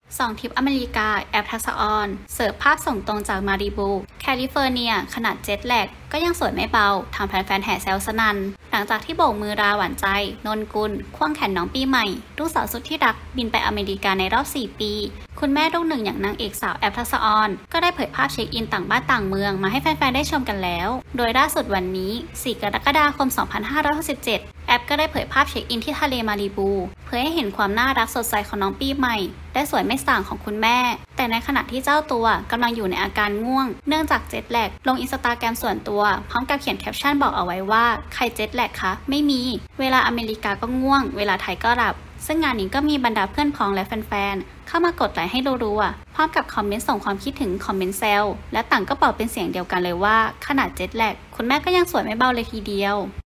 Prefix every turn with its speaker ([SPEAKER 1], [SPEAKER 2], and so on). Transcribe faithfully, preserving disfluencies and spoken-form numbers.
[SPEAKER 1] สองทริปอเมริกาแอปทักษะออนเสิร์ฟภาพส่งตรงจากมาริบูแคลิฟอร์เนียขนาดเจ็ตแลกก็ยังสวยไม่เบาทำแฟนๆแห่แซวสนั่นหลังจากที่โบกมือราหวานใจนนกุลควงแขนน้องปีใหม่ลูกสาวสุดที่รักบินไปอเมริกาในรอบสี่ปีคุณแม่ลูกหนึ่งอย่างนางเอกสาวแอปทักษะออนก็ได้เผยภาพเช็คอินต่างบ้านต่างเมืองมาให้แฟนๆได้ชมกันแล้วโดยล่าสุดวันนี้สี่กรกฎาคมสองพันห้าร้อยหกสิบเจ็ดแอปก็ได้เผยภาพเช็คอินที่ทะเลมาริบูเพื่อให้เห็นความน่ารักสดใสของน้องปีใหม่และสวยไม่ส่างของคุณแม่แต่ในขณะที่เจ้าตัวกำลังอยู่ในอาการง่วงเนื่องจากเจ็ตแลกลงอินสตาแกรมส่วนตัวพร้อมกับเขียนแคปชั่นบอกเอาไว้ว่าใครเจ็ตแลกคะไม่มีเวลาอเมริกาก็ง่วงเวลาไทยก็หลับซึ่งงานนี้ก็มีบรรดาเพื่อนพ้องและแฟนๆเข้ามากดไลค์ให้รัวๆพร้อมกับคอมเมนต์ส่งความคิดถึงคอมเมนต์แซวและต่างก็บอกเป็นเสียงเดียวกันเลยว่าขนาดเจ็ตแลกคุณแม่ก็ยังสวยไม่เบาเลยทีเดียว